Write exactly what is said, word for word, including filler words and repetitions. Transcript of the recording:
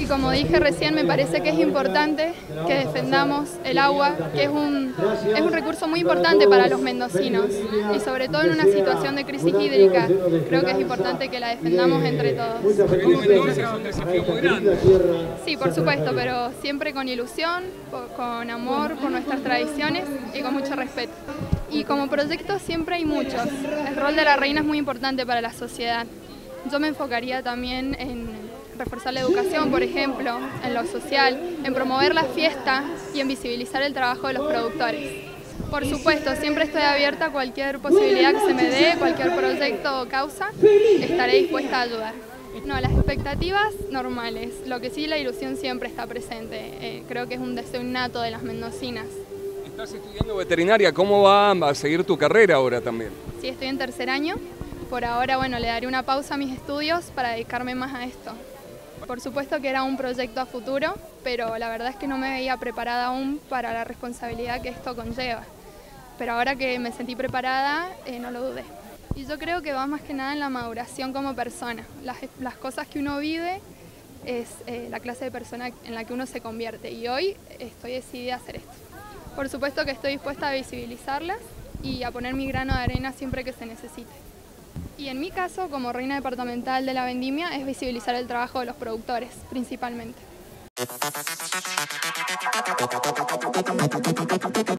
Y como dije recién, me parece que es importante que defendamos el agua, que es un, es un recurso muy importante para los mendocinos y sobre todo en una situación de crisis hídrica, creo que es importante que la defendamos entre todos. Mendoza es un desafío muy grande. Sí, por supuesto, pero siempre con ilusión, con amor por nuestras tradiciones y con mucho respeto. Y como proyectos siempre hay muchos. El rol de la reina es muy importante para la sociedad. Yo me enfocaría también en reforzar la educación, por ejemplo, en lo social, en promover la fiesta y en visibilizar el trabajo de los productores. Por supuesto, siempre estoy abierta a cualquier posibilidad que se me dé, cualquier proyecto o causa, estaré dispuesta a ayudar. No, las expectativas normales, lo que sí la ilusión siempre está presente, eh, creo que es un deseo innato de las mendocinas. Estás estudiando veterinaria, ¿cómo va a seguir tu carrera ahora también? Sí, estoy en tercer año, por ahora bueno, le daré una pausa a mis estudios para dedicarme más a esto. Por supuesto que era un proyecto a futuro, pero la verdad es que no me veía preparada aún para la responsabilidad que esto conlleva. Pero ahora que me sentí preparada, eh, no lo dudé. Y yo creo que va más que nada en la maduración como persona. Las, las cosas que uno vive es eh, la clase de persona en la que uno se convierte. Y hoy estoy decidida a hacer esto. Por supuesto que estoy dispuesta a visibilizarlas y a poner mi grano de arena siempre que se necesite. Y en mi caso, como reina departamental de la vendimia, es visibilizar el trabajo de los productores, principalmente.